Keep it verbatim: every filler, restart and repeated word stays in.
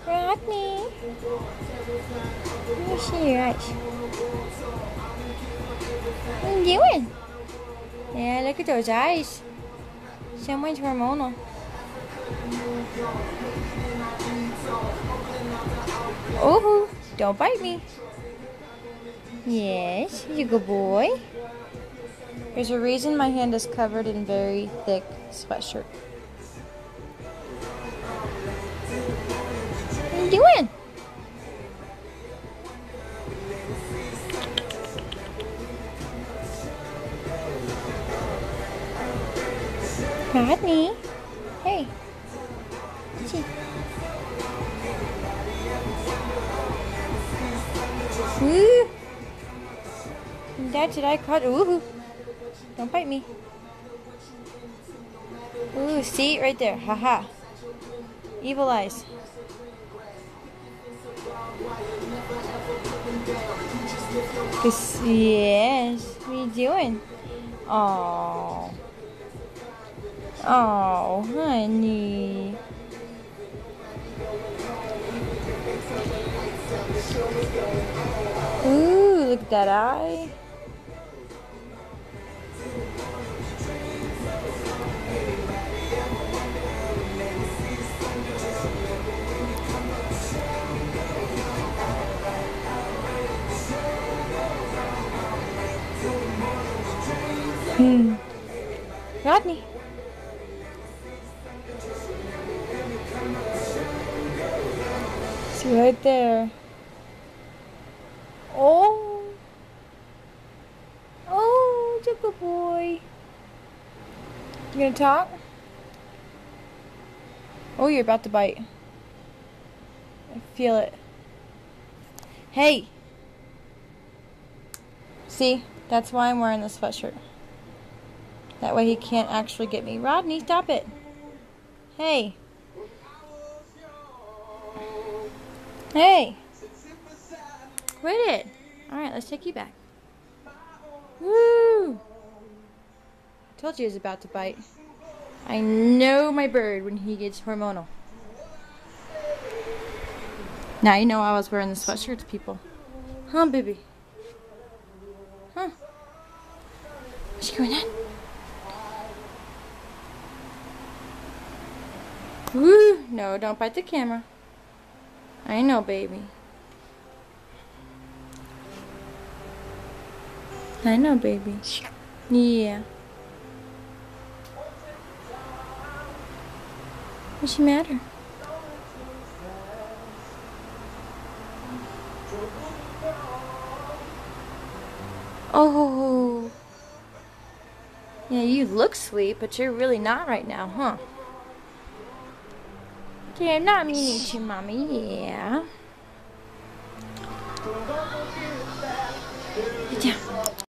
Rodney. Let me see your eyes. What are you doing? Yeah, look at those eyes. Someone's hormonal. Oh, don't bite me. Yes, you good boy. There's a reason my hand is covered in very thick sweatshirt. What are you doing? Rodney. Hey. See. Ooh. Dad, did I caught? Ooh. Don't bite me. Ooh, see? Right there. Haha. Evil eyes. This, yes. What are you doing? Oh. Oh, honey. Ooh, look at that eye. Hmm. Rodney. See right there. Oh. Oh, it's a good boy. You gonna talk? Oh, you're about to bite. I feel it. Hey. See, that's why I'm wearing this sweatshirt. That way he can't actually get me. Rodney, stop it. Hey. Hey. Quit it. Alright, let's take you back. Woo! Told you he was about to bite. I know my bird when he gets hormonal. Now you know I was wearing the sweatshirts, people. Huh, baby? Huh? What's going on? Woo! No, don't bite the camera. I know, baby. I know, baby. Yeah. What's the matter? Oh. Yeah, you look sweet, but you're really not right now, huh? Okay, I'm not meaning to, Mommy. Yeah. Good job.